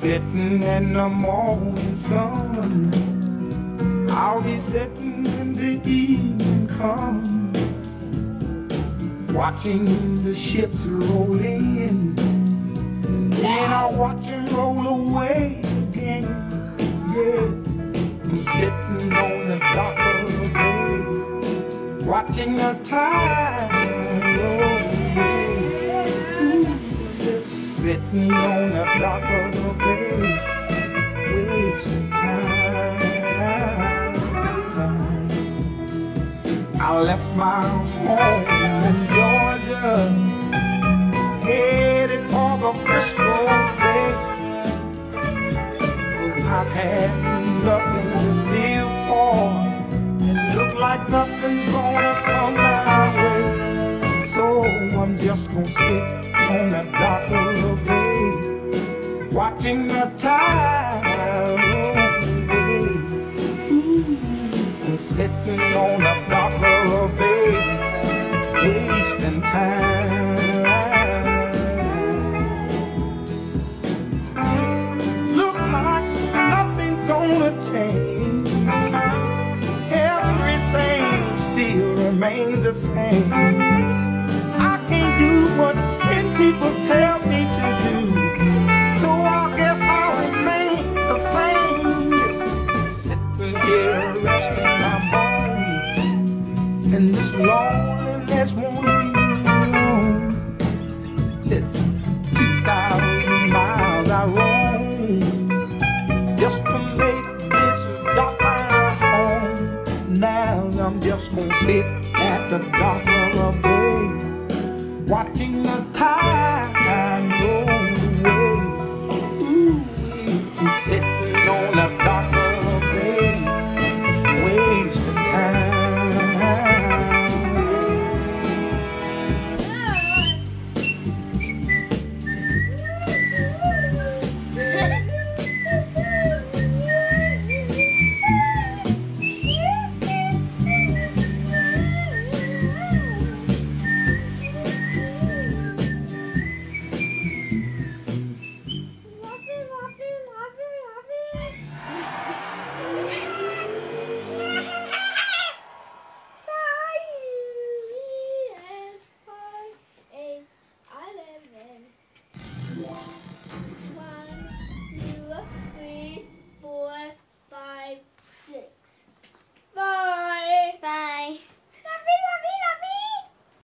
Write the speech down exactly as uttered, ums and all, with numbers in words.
sitting in the morning sun. I'll be sitting when the evening comes, watching the ships roll in, then I'll watch them roll away again. Yeah, I'm sitting on the dock of the bay, watching the tide roll away. Ooh, just sitting on the dock of the bay, wasting time. I left my home in Georgia, headed for the Frisco Bay, 'cause I've had nothing to live for, and look like nothing's gonna come my way. So I'm just gonna sit on the dock of the bay, watching the tide roll away. Ooh, I'm sitting on the dock of the bay, wasting time. Look like nothing's gonna change, everything still remains the same. I can't do what ten people tell me to do, so I guess I'll remain the same. Just sitting here resting my bones, and this loneliness won't leave me alone. Listen, two thousand miles I roam just to make this dock my home. Now I'm just gonna sit at the dock